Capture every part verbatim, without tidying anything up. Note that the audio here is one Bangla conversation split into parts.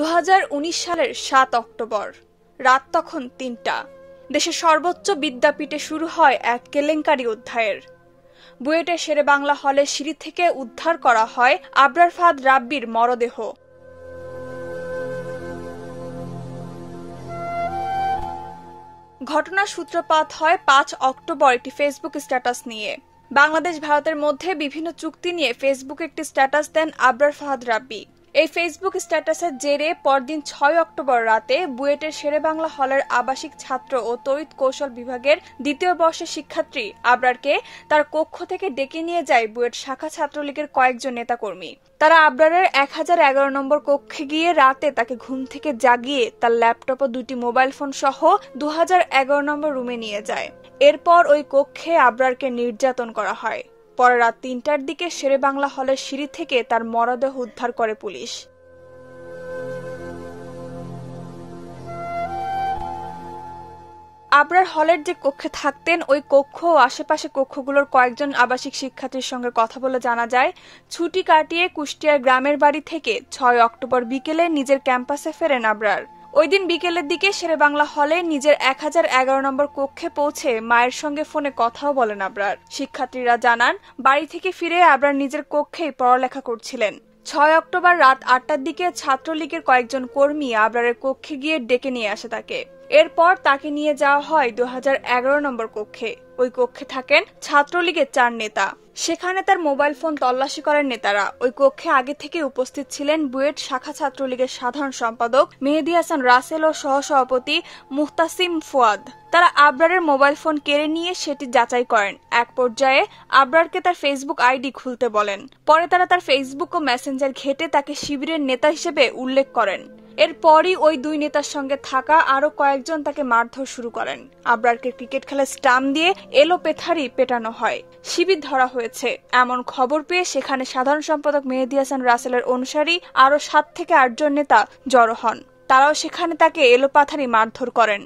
হাজার উনিশ সালের সাত অক্টোবর রাত তখন তিনটা। দেশের সর্বোচ্চ বিদ্যাপীঠে শুরু হয় এক কেলেঙ্কারি অধ্যায়ের। বুয়েটের শেরেবাংলা হলের সিঁড়ি থেকে উদ্ধার করা হয় আবরার ফাহাদ রাব্বির মরদেহ। ঘটনার সূত্রপাত হয় পাঁচ অক্টোবর একটি ফেসবুক স্ট্যাটাস নিয়ে। বাংলাদেশ ভারতের মধ্যে বিভিন্ন চুক্তি নিয়ে ফেসবুকে একটি স্ট্যাটাস দেন আবরার ফাহাদ রাব্বি। এই ফেসবুক স্ট্যাটাসের জেরে পরদিন ছয় অক্টোবর রাতে বুয়েটের শেরেবাংলা হলের আবাসিক ছাত্র ও তড়িৎ কৌশল বিভাগের দ্বিতীয় বর্ষের শিক্ষার্থী আবরারকে তার কক্ষ থেকে ডেকে নিয়ে যায় বুয়েট শাখা ছাত্রলীগের কয়েকজন নেতাকর্মী। তারা আবরারের এক হাজার এগারো নম্বর কক্ষে গিয়ে রাতে তাকে ঘুম থেকে জাগিয়ে তার ল্যাপটপ ও দুটি মোবাইল ফোন সহ দু হাজার এগারো নম্বর রুমে নিয়ে যায়। এরপর ওই কক্ষে আবরারকে নির্যাতন করা হয়। পরে রাত তিনটার দিকে শেরেবাংলা হলের সিঁড়ি থেকে তার মরদেহ উদ্ধার করে পুলিশ। আবরার হলের যে কক্ষে থাকতেন ওই কক্ষ ও আশেপাশে কক্ষগুলোর কয়েকজন আবাসিক শিক্ষার্থীর সঙ্গে কথা বলে জানা যায়, ছুটি কাটিয়ে কুষ্টিয়ার গ্রামের বাড়ি থেকে ছয় অক্টোবর বিকেলে নিজের ক্যাম্পাসে ফেরেন আবরার। ওই দিন বিকেলের দিকে শেরেবাংলা হলে নিজের এক হাজার এগারো নম্বর কক্ষে পৌঁছে মায়ের সঙ্গে ফোনে কথাও বলেন আবরার। শিক্ষার্থীরা জানান, বাড়ি থেকে ফিরে আবরার নিজের কক্ষেই পড়ালেখা করছিলেন। ছয় অক্টোবর রাত আটটার দিকে ছাত্রলীগের কয়েকজন কর্মী আবরারের কক্ষে গিয়ে ডেকে নিয়ে আসে তাকে। এরপর তাকে নিয়ে যাওয়া হয় দু হাজার এগারো নম্বর কক্ষে। ওই কক্ষে থাকেন ছাত্রলীগের চার নেতা। সেখানে তার মোবাইল ফোন তল্লাশি করেন নেতারা। ওই কক্ষে আগে থেকে উপস্থিত ছিলেন বুয়েট শাখা ছাত্রলীগের সাধারণ সম্পাদক মেহেদী হাসান রাসেল ও সহসভাপতি মুহতাসিম ফুয়াদ। তারা আবরারের মোবাইল ফোন কেড়ে নিয়ে সেটি যাচাই করেন। এক পর্যায়ে আবরারকে তার ফেসবুক আইডি খুলতে বলেন। পরে তারা তার ফেসবুক ও মেসেঞ্জার ঘেটে তাকে শিবিরের নেতা হিসেবে উল্লেখ করেন। এরপরই ওই দুই নেতার সঙ্গে থাকা আরো কয়েকজন তাকে মারধর শুরু করেন। আবরারকে ক্রিকেট খেলার স্টাম্প দিয়ে এলোপেথারি পেটানো হয়। শিবির ধরা হয়েছে এমন খবর পেয়ে সেখানে সাধারণ সম্পাদক মেহেদী হাসান রাসেলের অনুসারী আরো সাত থেকে আটজন নেতা জড়ো হন। তারাও সেখানে তাকে এলোপাথারি মারধর করেন।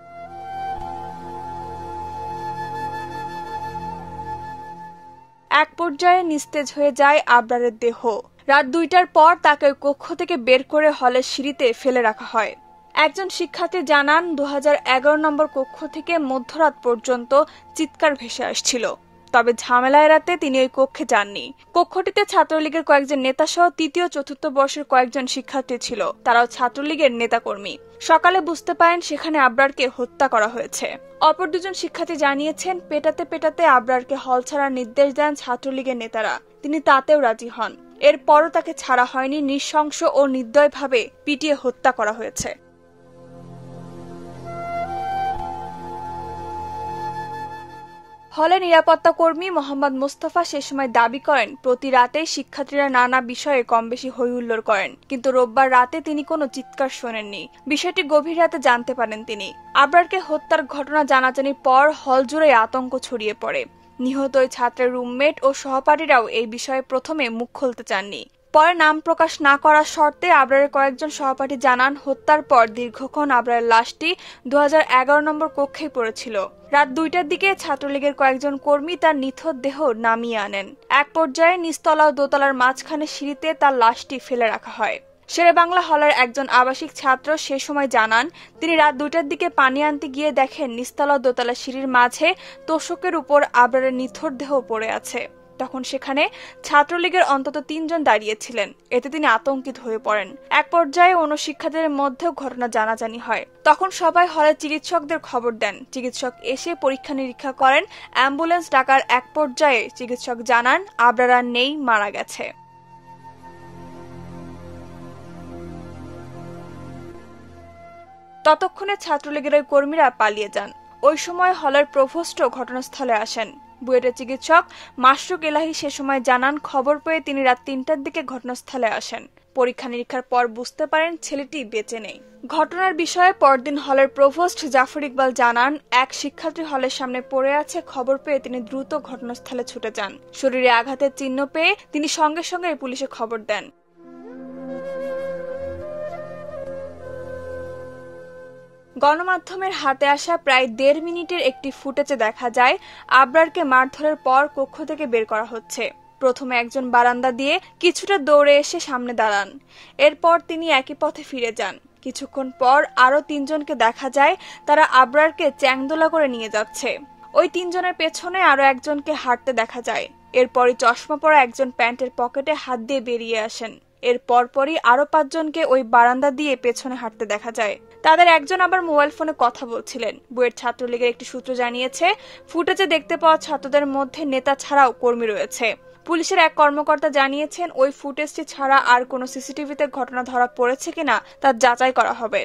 এক পর্যায়ে নিস্তেজ হয়ে যায় আবরারের দেহ। রাত দুইটার পর তাকে কক্ষ থেকে বের করে হলের সিঁড়িতে ফেলে রাখা হয়। একজন শিক্ষার্থী জানান, দু হাজার এগারো নম্বর কক্ষ থেকে মধ্যরাত পর্যন্ত চিৎকার ভেসে আসছিল। তবে ঝামেলা এড়াতে তিনি ওই কক্ষে যাননি। কক্ষটিতে ছাত্রলীগের কয়েকজন নেতা সহ তৃতীয় চতুর্থ বর্ষের কয়েকজন শিক্ষার্থী ছিল। তারাও ছাত্রলীগের নেতাকর্মী। সকালে বুঝতে পারেন সেখানে আবরারকে হত্যা করা হয়েছে। অপর দুজন শিক্ষার্থী জানিয়েছেন, পেটাতে পেটাতে আবরারকে হল ছাড়ার নির্দেশ দেন ছাত্রলীগের নেতারা। তিনি তাতেও রাজি হন। এরপরও তাকে ছাড়া হয়নি। নৃশংস ও নির্দয়ভাবে পিটিয়ে হত্যা করা হয়েছে। হলে নিরাপত্তা কর্মী মোহাম্মদ মোস্তফা সে সময় দাবি করেন, প্রতি রাতেই শিক্ষার্থীরা নানা বিষয়ে কম বেশি হইহুল্লোড় করেন, কিন্তু রোববার রাতে তিনি কোনো চিৎকার শোনেননি। বিষয়টি গভীর রাতে জানতে পারেন তিনি। আবরারকে হত্যার ঘটনা জানাজানির পর হল জুড়ে আতঙ্ক ছড়িয়ে পড়ে। নিহত ওই ছাত্রের রুমমেট ও সহপাঠীরাও এই বিষয়ে প্রথমে মুখ খুলতে চাননি। পরে নাম প্রকাশ না করার শর্তে আবরারের কয়েকজন সহপাঠী জানান, হত্যার পর দীর্ঘক্ষণ আবরারের লাশটি দু হাজার এগারো নম্বর কক্ষেই পড়েছিল। রাত দুইটার দিকে ছাত্রলীগের কয়েকজন কর্মী তার নিথর দেহ নামিয়ে আনেন। এক পর্যায়ে নিচতলা ও দোতলার মাঝখানে সিঁড়িতে তার লাশটি ফেলে রাখা হয়। শেরেবাংলা হলের একজন আবাসিক ছাত্র সে সময় জানান, তিনি রাত দুইটার দিকে পানি আনতে গিয়ে দেখেন নিচতলা ও দোতলা সিঁড়ির মাঝে তোশকের উপর আবরারের নিথর দেহ পড়ে আছে। তখন সেখানে ছাত্রলীগের অন্তত তিনজন দাঁড়িয়েছিলেন। এতে তিনি আতঙ্কিত হয়ে পড়েন। এক পর্যায়ে অন্য শিক্ষার্থীদের মধ্যেও ঘটনা জানাজানি হয়। তখন সবাই হলের চিকিৎসকদের খবর দেন। চিকিৎসক এসে পরীক্ষা নিরীক্ষা করেন। অ্যাম্বুলেন্স ডাকার এক পর্যায়ে চিকিৎসক জানান, আবরার আর নেই, মারা গেছে। ততক্ষণে ছাত্রলীগের ওই কর্মীরা পালিয়ে যান। ওই সময় হলের প্রভোস্ট ঘটনাস্থলে আসেন। বুয়েটের চিকিৎসক মাশরুক এলাহি সে সময় জানান, খবর পেয়ে তিনি রাত তিনটার দিকে ঘটনাস্থলে আসেন। পরীক্ষা নিরীক্ষার পর বুঝতে পারেন ছেলেটি বেঁচে নেই। ঘটনার বিষয়ে পরদিন হলের প্রভোস্ট জাফর ইকবাল জানান, এক শিক্ষার্থী হলের সামনে পড়ে আছে। খবর পেয়ে তিনি দ্রুত ঘটনাস্থলে ছুটে যান। শরীরে আঘাতের চিহ্ন পেয়ে তিনি সঙ্গে সঙ্গে পুলিশে খবর দেন। গণমাধ্যমের হাতে আসা প্রায় দেড় মিনিটের একটি ফুটেজে দেখা যায় আবরারকে মারধরের পর কক্ষ থেকে বের করা হচ্ছে। প্রথমে একজন বারান্দা দিয়ে কিছুটা দৌড়ে এসে সামনে দাঁড়ান। এরপর তিনি একই পথে ফিরে যান। কিছুক্ষণ পর আরো তিনজনকে দেখা যায়, তারা আবরারকে চ্যাংদোলা করে নিয়ে যাচ্ছে। ওই তিনজনের পেছনে আরো একজনকে হাঁটতে দেখা যায়। এরপরই চশমা পরা একজন প্যান্টের পকেটে হাত দিয়ে বেরিয়ে আসেন। এর পরপরই আরো পাঁচজনকে ওই বারান্দা দিয়ে পেছনে হাঁটতে দেখা যায়। তাদের একজন আবার মোবাইল ফোনে কথা বলছিলেন। বুয়েট ছাত্রলীগের একটি সূত্র জানিয়েছে, ফুটেজে দেখতে পাওয়া ছাত্রদের মধ্যে নেতা ছাড়াও কর্মী রয়েছে। পুলিশের এক কর্মকর্তা জানিয়েছেন, ওই ফুটেজটি ছাড়া আর কোনো সিসিটিভিতে ঘটনা ধরা পড়েছে কিনা তা যাচাই করা হবে।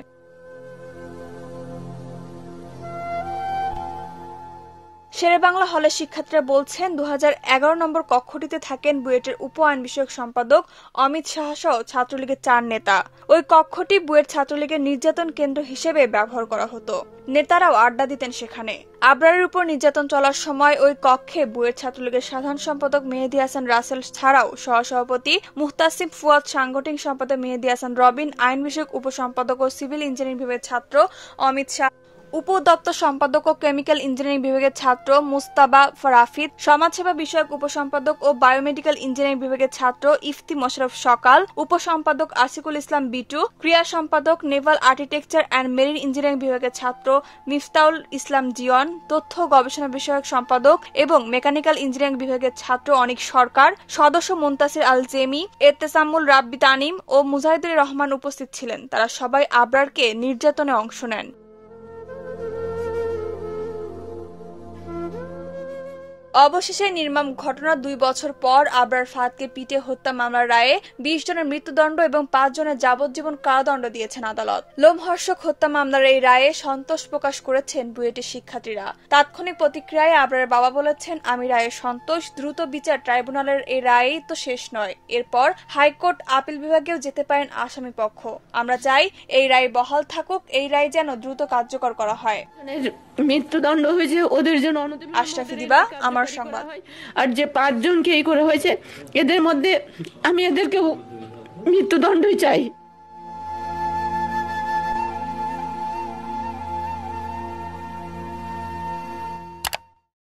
শেরেবাংলা হলের শিক্ষার্থীরা বলছেন, দু হাজার এগারো নম্বর কক্ষটিতে থাকেন বুয়েটের উপ আইন বিষয়ক সম্পাদক অমিত সাহা সহ ছাত্রলীগের চার নেতা। ওই কক্ষটি বুয়েট ছাত্রলীগের নির্যাতন কেন্দ্র হিসেবে ব্যবহার করা হতো। নেতারাও আড্ডা দিতেন সেখানে। আবরারের উপর নির্যাতন চলার সময় ওই কক্ষে বুয়েট ছাত্রলীগের সাধারণ সম্পাদক মেহেদী হাসান রাসেল ছাড়াও সহসভাপতি মুহতাসিম ফুয়াদ, সাংগঠনিক সম্পাদক মেহেদী হাসান রবিন, আইন বিষয়ক উপসম্পাদক ও সিভিল ইঞ্জিনিয়ারিং বিভাগের ছাত্র অমিত শাহ, উপদপ্তর সম্পাদক ও কেমিক্যাল ইঞ্জিনিয়ারিং বিভাগের ছাত্র মুস্তাবা রাফিদ, সমাজসেবা বিষয়ক উপসম্পাদক ও বায়োমেডিক্যাল ইঞ্জিনিয়ারিং বিভাগের ছাত্র ইফতি মোশাররফ সকাল, উপসম্পাদক আসিকুল ইসলাম বিটু, ক্রিয়া সম্পাদক naval architecture and marine engineering বিভাগের ছাত্র মিফতাউল ইসলাম জিয়ন, তথ্য গবেষণা বিষয়ক সম্পাদক এবং মেকানিক্যাল ইঞ্জিনিয়ারিং বিভাগের ছাত্র অনিক সরকার, সদস্য মুনতাসির আল জেমি, এতেসামুল রাব্বি তানিম ও মুজাহিদুর রহমান উপস্থিত ছিলেন। তারা সবাই আবরারকে নির্যাতনে অংশ নেন। অবশেষে নির্মম ঘটনার দুই বছর পর আবরার ফাহাদকে পিটে হত্যা মামলার রায়ে বিশ জনের মৃত্যুদণ্ড এবং পাঁচ জনের যাবজ্জীবন কারাদণ্ড দিয়েছেন আদালত। লোমহর্ষক হত্যা মামলার এই রায়ে সন্তোষ প্রকাশ করেছেন বুয়েটের শিক্ষার্থীরা। তাৎক্ষণিক প্রতিক্রিয়ায় আবরারের বাবা বলেছেন, আমি রায়ে সন্তোষ, দ্রুত বিচার ট্রাইব্যুনালের এই রায়েই তো শেষ নয়, এরপর হাইকোর্ট আপিল বিভাগেও যেতে পারেন আসামি পক্ষ। আমরা চাই এই রায় বহাল থাকুক, এই রায় যেন দ্রুত কার্যকর করা হয়। মৃত্যুদণ্ড হয়েছে ওদের জন্য। আশরাফি দিবা, আমার সংবাদ। আর যে পাঁচজনকে এই করে হয়েছে, এদের মধ্যে আমি এদেরকে মৃত্যুদণ্ডই চাই।